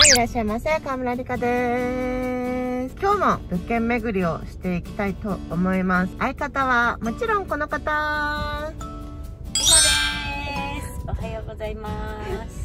いらっしゃいませ。川村理香です。今日も物件巡りをしていきたいと思います。相方はもちろんこの方。 です。おはようございます。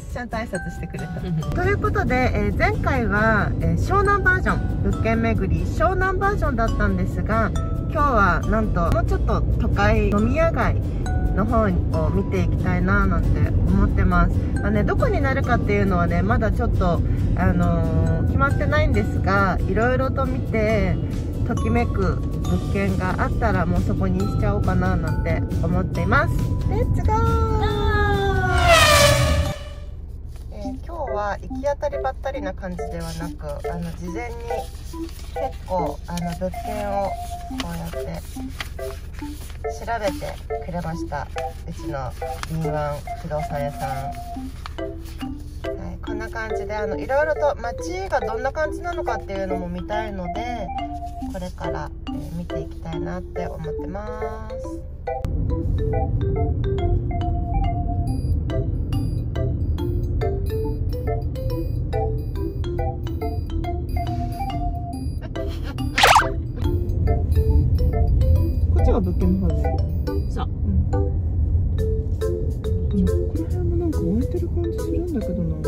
ちゃんと挨拶してくれた。ということで、前回は、湘南バージョン、物件巡り湘南バージョンだったんですが、今日はなんともうちょっと都会飲み屋街の方を見ていきたいななんて思ってます。どこになるかっていうのはね、まだちょっと、決まってないんですが、いろいろと見てときめく物件があったらもうそこにしちゃおうかななんて思っています。レッツゴー。今日は行き当たりばったりな感じではなく、事前に結構物件をこうやって調べてくれました。うちの敏腕不動産屋さん、はい、こんな感じでいろいろと街がどんな感じなのかっていうのも見たいので、これから、見ていきたいなって思ってます。こっちが物件の方で。 そう。 ここら辺もなんか置いてる感じするんだけどな。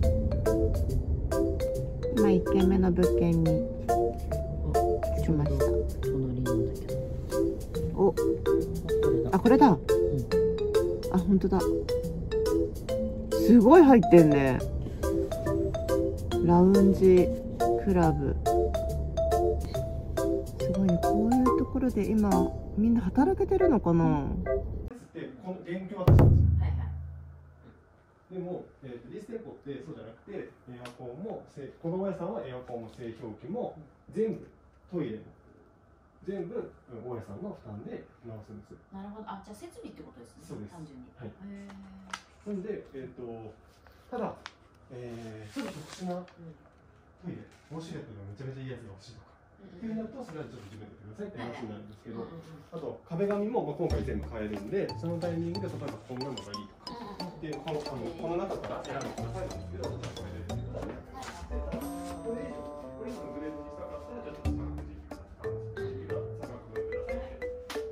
今1軒目の物件に来ました。 隣なんだけど。 お、 これだ。 あ、これだ。あ、本当だ。すごい入ってんね。ラウンジ、クラブ。すごいね。こういうところで今みんな働けてるのかな。 この電気渡したんですよ。はいはい。でも、リース店舗ってそうじゃなくて、エアコンも子供屋さんはエアコンも製氷機も全部トイレも全部大家さんの負担で直すんです。 なるほど。あ、じゃあ設備ってことですね。 そうです。 単純に。 はい。 へなんでただちょっと特殊なトイレ、ウォシュレットがめちゃめちゃいいやつが欲しいとか。っていうのと、それはちょっと自分でやってくださいって話になるんですけど、あと壁紙も今回全部変えるんで、そのタイミングで例えばこんなのがいいとかで、この中から選んでくださいなんですけど、じゃあこれでこれ以上のグレードにしたかったら、じゃあちょっと差額軸が差額分くださいって。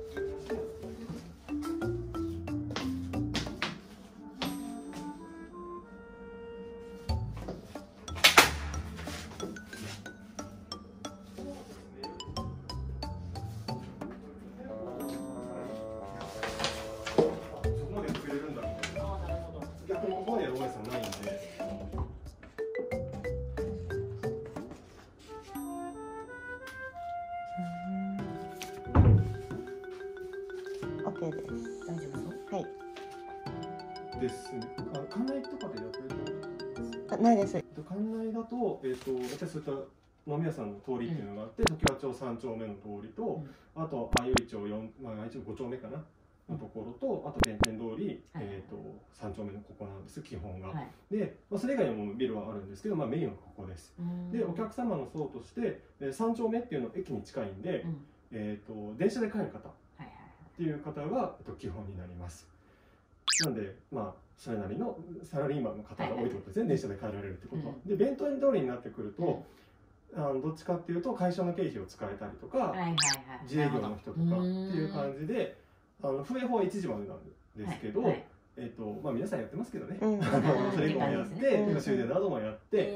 OK です。 大丈夫？ はい。 ですね。館内とかでやってるとないです。 館内だと私そういった飲み屋さんの通りっていうのがあって、常盤町3丁目の通りと、あと相生町5丁目かなのところと、あと弁天通り3丁目のここなんです、基本が。で、それ以外にもビルはあるんですけど、メインはここです。で、お客様の層として3丁目っていうのは駅に近いんで、電車で帰る方っていう方が基本になります。なんで、それなりのサラリーマンの方が多いってことですね、電車で帰られるってことは。で、弁当通りになってくると、どっちかっていうと会社の経費を使えたりとか、自営業の人とかっていう感じで、風営法は1時までなんですけど、皆さんやってますけどね、それ以降もやって、終電などもやって、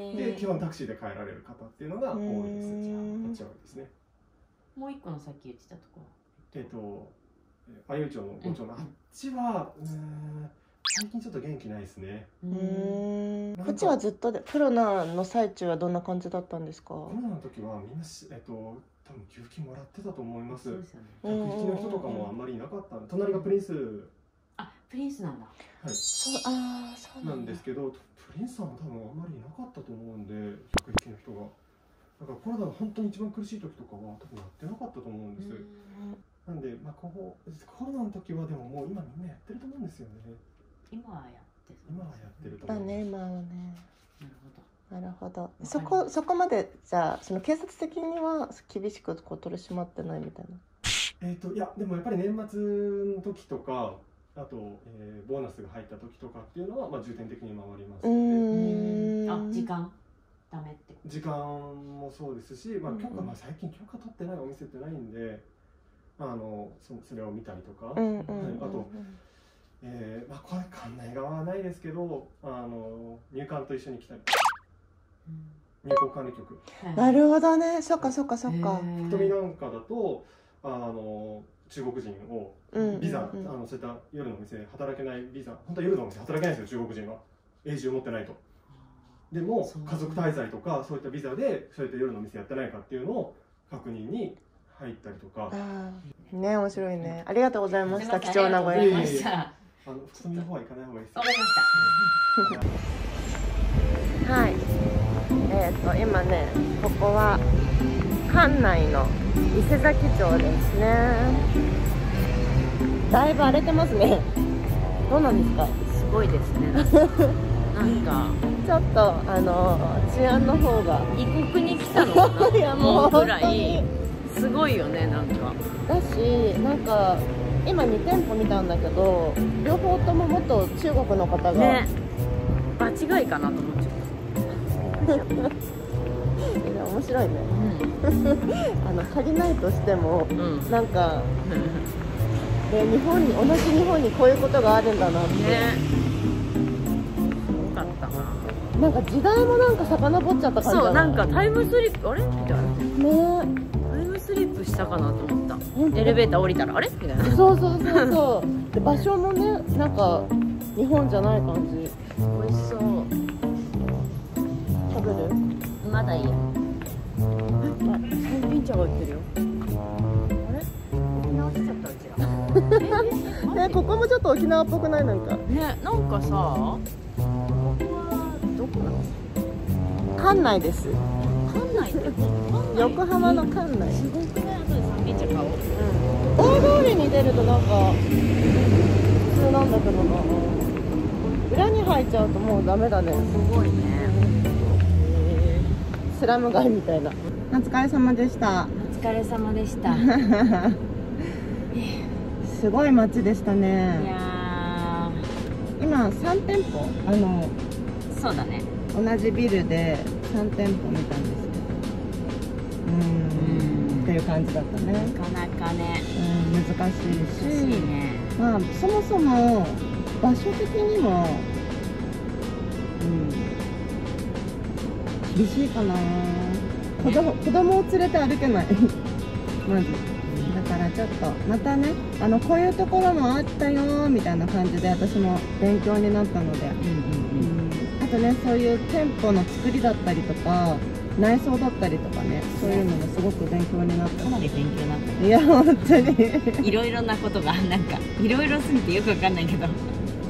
で、基本タクシーで帰られる方っていうのが多いです。こっちはですね。 もう一個のさっき言ってたところ。 相生町の5丁目、あっちは最近ちょっと元気ないですね。 こっちはずっとで、コロナの最中はどんな感じだったんですか？ コロナの時はみんな多分給付金もらってたと思います。客引きの人とかもあんまりいなかった。隣がプリンス。 あ、プリンスなんだ。 はい。そうなんですけど、プリンスさんも多分あんまりいなかったと思うんで、客引きの人が。だからコロナの本当に一番苦しい時とかは多分やってなかったと思うんです。なんで、コロナの時はでももう今みんなやってると思うんですよね。 今はやってる。 今はやってると思う。 だね、今はね。 なるほど。 なるほど。そこまでじゃあその警察的には厳しく取り締まってないみたいな。 いやでもやっぱり年末の時とか、あと、ボーナスが入った時とかっていうのは、重点的に回りますので。 あ、時間ダメって時間もそうですし、まあ、許可、まあ、最近許可取ってないお店ってないんで、それを見たりとか、あと、まあ、これ館内側はないですけど、入管と一緒に来たり、入国管理局。 なるほどね、そっかそっかそっか。 福富なんかだと中国人をビザ、そういった夜のお店働けないビザ、本当は夜のお店働けないですよ、中国人は永住持ってないと。でも家族滞在とかそういったビザでそういった夜のお店やってないかっていうのを確認に入ったりとか。 ね、面白いね。ありがとうございました。貴重なご縁でした。 福富の方は行かない方がいいです。 わかりました。 はい。今ね、ここは館内の伊勢崎町ですね。だいぶ荒れてますね。どうなんですか？ すごいですね。なんかちょっと治安の方が異国に来たのかな。いやもうぐらいすごいよね、なんか。 だし、なんか今2店舗見たんだけど、両方とも元中国の方がね、場違いかなと思っちゃった。 面白いね。借りないとしても、なんか、同じ日本にこういうことがあるんだなって。 ね、よかったな。 なんか時代もなんか遡っちゃった感じだな。 そう、なんかタイムスリップ、あれみたいな。 ね、 タイムスリップしたかなと思った。エレベーター降りたらあれみたいな。 そうそうそうそう。で場所もね、なんか日本じゃない感じ。 美味しそう。 食べる？ まだいいや。三品茶が売ってるよ。あれ？沖縄来ちゃったうちら。 ね、ここもちょっと沖縄っぽくない？なんか。 ね、なんかさ、ここはどこなの？ 館内です。 館内って横浜の館内。 すごくない？後で三品茶買おう。 大通りに出るとなんか普通なんだけどな。裏に入っちゃうともうダメだね。 すごいね。 スラム街みたいな。お疲れ様でした。 お疲れ様でした。 すごい街でしたね。 いや今3店舗そうだね。 同じビルで3店舗見たんですけど、っていう感じだったね。 なかなかね、 難しいし、 ね、 まあそもそも場所的にも、厳しいかな。子供を連れて歩けないまず。だからちょっとまたね、こういうところもあったよみたいな感じで私も勉強になったので、あとね、そういう店舗の作りだったりとか内装だったりとかね、そういうのもすごく勉強になった。 かなり勉強になった。 いや本当にいろいろなことがなんかいろいろすぎてよくわかんないけど、なんか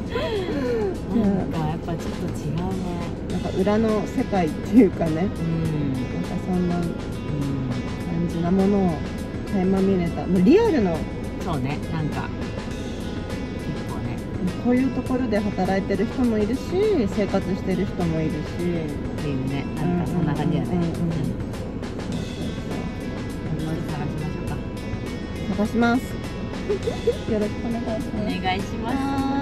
やっぱちょっと違うね。 なんか裏の世界っていうかね、なんかそんな感じなものを垣間見れた。もうリアルの、 そうね、なんか結構ね、 こういうところで働いてる人もいるし、生活してる人もいるしっていうね、なんかそんな感じだね。 探します。よろしくお願いします。 お願いします。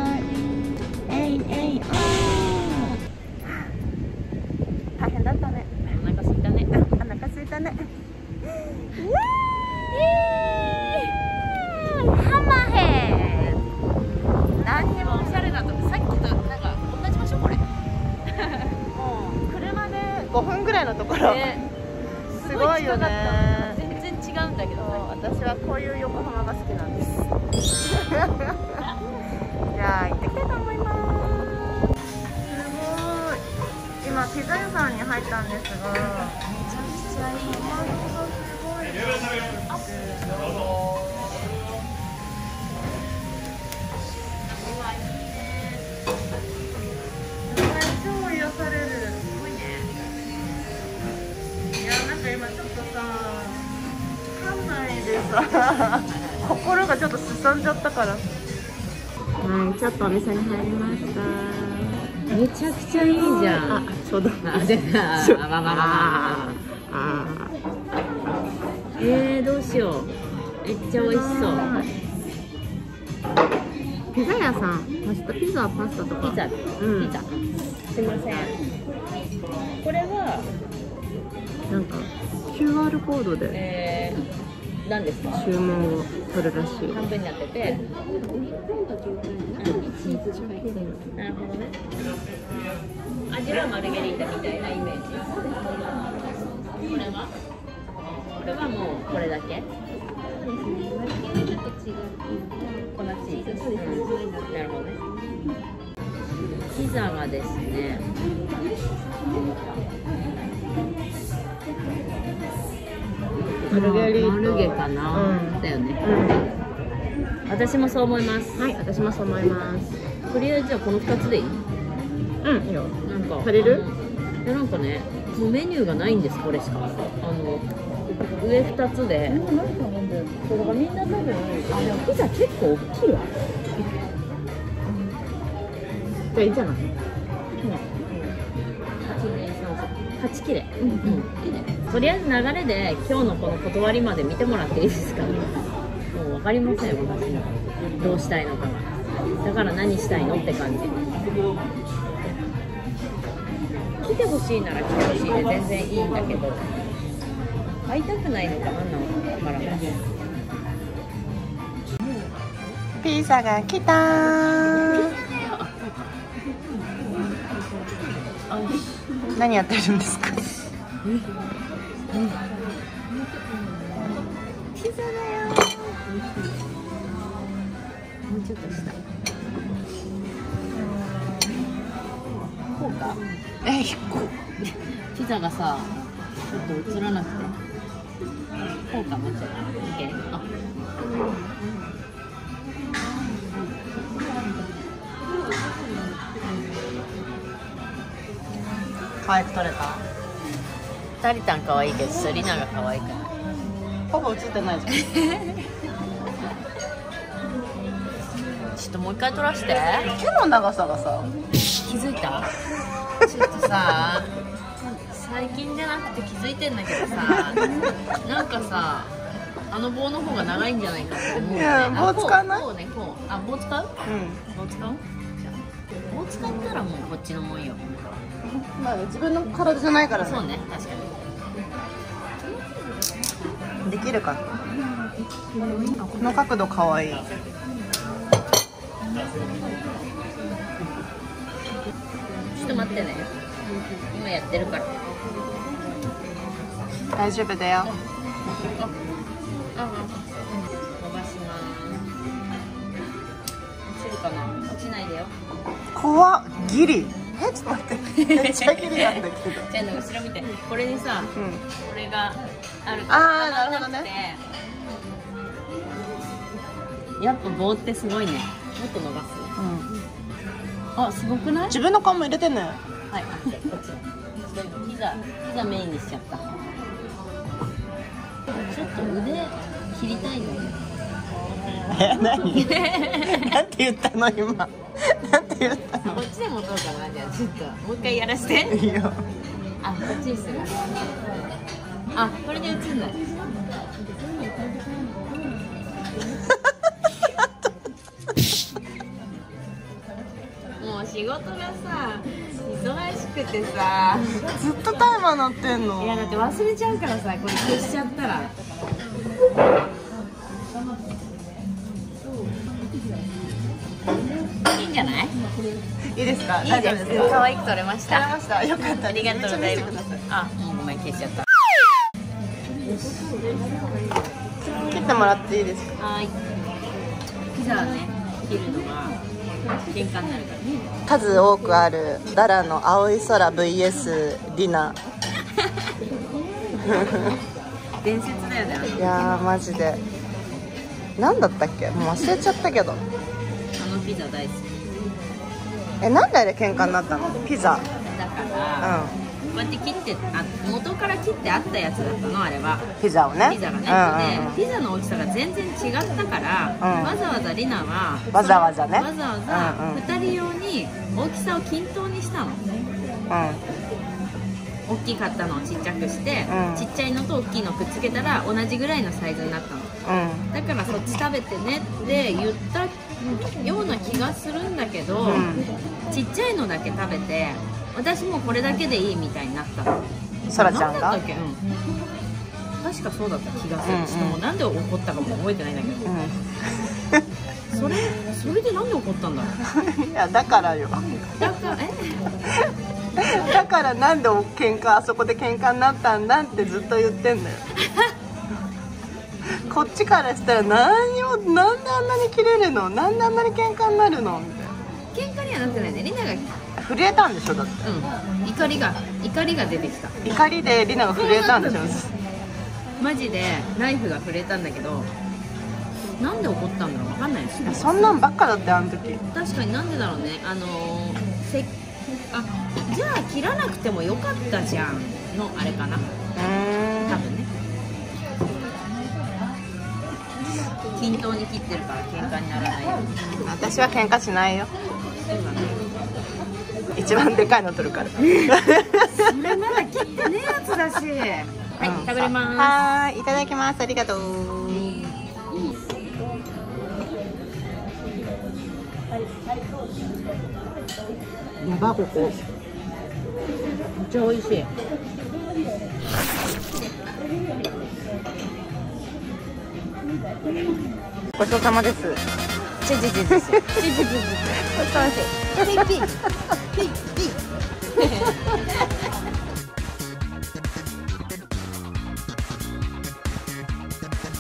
大変だったね。 お腹空いたね。 お腹空いたね。 ハマヘン。何にもおしゃれなとこ、さっきとなんか同じ場所これ。もう車で5分ぐらいのところ。すごいよね。 全然違うんだけど。 私はこういう横浜が好きなんです。じゃあ行ってきたいと思います。すごい。今ピザ屋さんに入ったんですが、めちゃくちゃいい。すごい。超癒される。すごいね。いや、なんか今ちょっとさ、館内でさ、心がちょっとすさんじゃったから。はい、ちょっとお店に入りました。 めちゃくちゃいいじゃん。 あ、ちょうど。 どうしよう。めっちゃ美味しそう。 ピザ屋さん、ピザ、パスタとか。 ピザ。すみません。これは QR コードで何ですか？ 注文を取るらしい。 半分になってて。なるほどね。味はマルゲリータみたいなイメージ。これはもうこれだけ？粉チーズ。なるほどね。ピザがですね。 マルゲリータ。 マルゲかな、だよね。私もそう思います。 はい、私もそう思います。 とりあえずはこの2つでいい？ いいよ。 なんか足りる？ いやなんかね、もうメニューがないんです。これしか。上2つで。そうだからみんな多分でもピザ結構大きいわ。 じゃあいいんじゃない？ 8切れ。とりあえず流れで今日のこの断りまで見てもらっていいですか？もう分かりません、私もどうしたいのかが。だから何したいのって感じ。来てほしいなら来てほしいで全然いいんだけど、会いたくないのか何なのか分からない。 ピザが来たー。何やってるんですか？ ピザだよ。もうちょっと下。こうか。ピザがさ、ちょっと映らなくて。こうか、もうちょっと。いける。あ。 可愛く撮れた？ タリタン可愛いけど、リナが可愛くない。 ほぼ映ってないじゃん。 ちょっともう一回撮らして。 手の長さがさ、 気づいた？ちょっとさ、最近じゃなくて気づいてんだけどさ、なんかさ、あの棒の方が長いんじゃないかって思うよね。 いや、棒使わない？ こうね、こう。あ、棒使う？棒使う？じゃあ棒使ったらもうこっちのもんよ。 まあ自分の体じゃないからね。 そうね、確かに。 できるかな。この角度可愛い。 ちょっと待ってね。今やってるから。 大丈夫だよ。 伸ばします。落ちるかな？落ちないでよ。 怖っ、ギリ。ちょっと待って。めっちゃギリなんだけど。 じゃあ後ろ見て。これにさ、これがあるから。ああ、なるほどね。 やっぱ棒ってすごいね。もっと伸ばす。あ、すごくない？ 自分の顔も入れてね。 はい、こっち。ピザメインにしちゃった。ちょっと腕切りたいの。 何？なんて言ったの今。なんて言ったの？ こっちで持とうかな。じゃあちょっともう一回やらせて。 いいよ。 あ、こっちにする。あ、これで映んない。もう仕事がさ、忙しくてさ、 ずっとタイマー鳴ってんの。 いやだって忘れちゃうからさ、これ消しちゃったら。いいんじゃない？ いいですか？ いいです。可愛く撮れました。 撮れました。よかった。 ありがとうございます。あ、もうごめん、消しちゃった。 切ってもらっていいですか？ はい。ピザね、切るのが喧嘩になるからね。 数多くあるダラの青い空 vs リナ。 伝説だよね。 いやーマジで。何だったっけ？もう忘れちゃったけど。 あのピザ大好き。 なんであれ喧嘩になったの？ピザ。 だから、こうやって切って元から切ってあったやつだったのあれは。 ピザをね。 ピザがね。で、ピザの大きさが全然違ったから、わざわざリナはわざわざね。 わざわざ2人用に大きさを均等にしたの。大きかったのをちっちゃくして、ちっちゃいのと大きいのくっつけたら同じぐらいのサイズになったの。だからそっち食べてねって言ったような気がするんだけど、ちっちゃいのだけ食べて私もこれだけでいいみたいになったの。 そらちゃんが。 なんだったっけ？ 確かそうだった気がする。ちょっともうなんで怒ったかも覚えてないんだけど、それでなんで怒ったんだろう。 いやだからよ。 だからだからなんであそこで喧嘩になったんだってずっと言ってんだよ。こっちからしたらなんであんなに切れるの、なんであんなに喧嘩になるのみたいな。 喧嘩にはなってないね。リナが震えたんでしょだって。 怒りが出てきた。 怒りでリナが震えたんでしょ。 マジでナイフが触れたんだけど、なんで怒ったんだろう、わかんないです。 そんなんばっかだってあの時。 確かになんでだろうね。じゃあ切らなくてもよかったじゃんのあれかな。多分ね。均等に切ってるから喧嘩にならないように。 私は喧嘩しないよ。 そうだね。 一番でかいの取るから。 それまだ切ってねえやつだし。はい、食べれます。 はい、いただきます。ありがとう。やばここ。 めっちゃ美味しい。 ごちそうさまです。 ちちちちちちちちちち。ごちそうさまです。ピッピッピッピッ。